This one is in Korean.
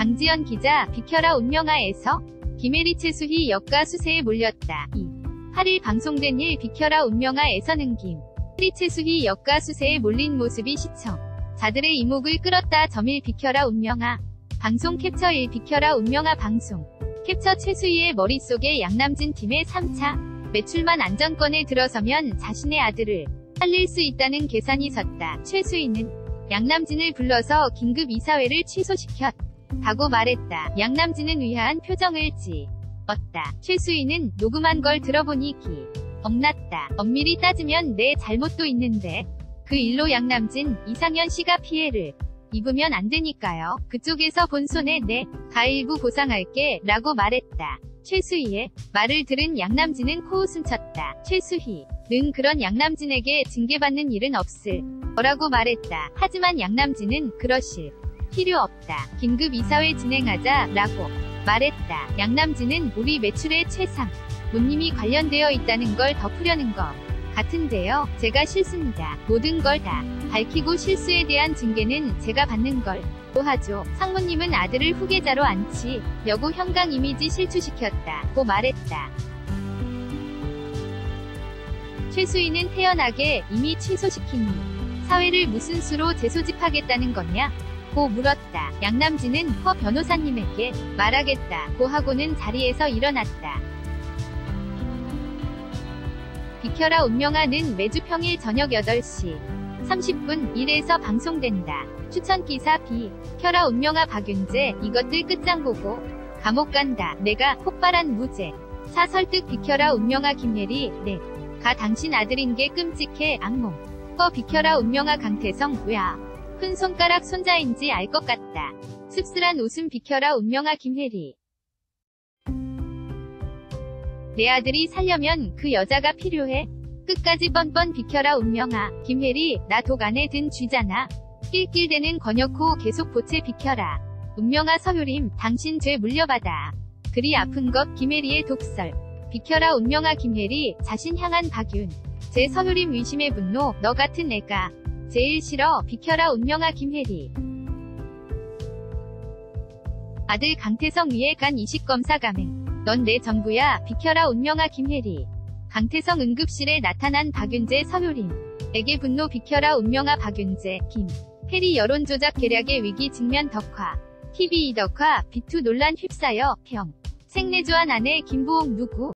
강지연 기자, 비켜라 운명아에서 김혜리 최수희 역가 수세에 몰렸다. 8일 방송된 일 비켜라 운명아에서는 김혜리 최수희 역가 수세에 몰린 모습이 시청자들의 이목을 끌었다. 점일 비켜라 운명아 방송 캡처 1 비켜라 운명아 방송 캡처 최수희의 머릿속에 양남진 팀의 3차 매출만 안정권에 들어서면 자신의 아들을 살릴 수 있다는 계산이 섰다. 최수희는 양남진을 불러서 긴급 이사회를 취소시켰다고 말했다. 양남진은 의아한 표정을 지었다. 최수희는 녹음한 걸 들어보니 엄났다. 엄밀히 따지면 내 잘못도 있는데 그 일로 양남진, 이상현 씨가 피해를 입으면 안 되니까요. 그쪽에서 본 손에 내가 일부 보상할게 라고 말했다. 최수희의 말을 들은 양남진은 코웃음 쳤다. 최수희는 그런 양남진에게 징계받는 일은 없을 거라고 말했다. 하지만 양남진은 그러실 필요 없다. 긴급 이사회 진행하자 라고 말했다. 양남진은 우리 매출의 최상무님이 관련되어 있다는 걸 덮으려는 것 같은데요. 제가 싫습니다. 모든 걸 다 밝히고 실수에 대한 징계는 제가 받는 걸로 하죠. 상무님은 아들을 후계자로 앉히려고 형강 이미지 실추시켰다고 말했다. 최수희는 태연하게 이미 취소시킨 사회를 무슨 수로 재소집하겠다는 거냐? 고 물었다. 양남진은 허 변호사님에게 말하겠다고 하고는 자리에서 일어났다. 비켜라 운명아는 매주 평일 저녁 8시 30분 1에서 방송된다. 추천기사 비켜라 운명아 박윤재 이것들 끝장 보고 감옥 간다. 내가 폭발한 무죄 사 설득 비켜라 운명아 김혜리 내가 당신 아들인 게 끔찍해 악몽 비켜라 운명아 강태성 왜 큰 손가락 손자인지 알 것 같다. 씁쓸한 웃음 비켜라 운명아 김혜리 내 아들이 살려면 그 여자가 필요해. 끝까지 뻔뻔 비켜라 운명아 김혜리 나 독 안에 든 쥐잖아. 낄낄대는 권혁호 계속 보채 비켜라 운명아 서효림 당신 죄 물려받아. 그리 아픈 것 김혜리의 독설 비켜라 운명아 김혜리 자신 향한 박윤재 서효림 의심의 분노 너 같은 애가 제일 싫어 비켜라 운명아 김혜리 아들 강태성 위에 간 이식검사 감행 넌 내 전부야 비켜라 운명아 김혜리 강태성 응급실에 나타난 박윤재 서효림에게 분노 비켜라 운명아 박윤재 김혜리 여론조작 계략의 위기 직면 덕화 TV 덕화 비투 논란 휩싸여 평생 내조한 아내 김부옥 누구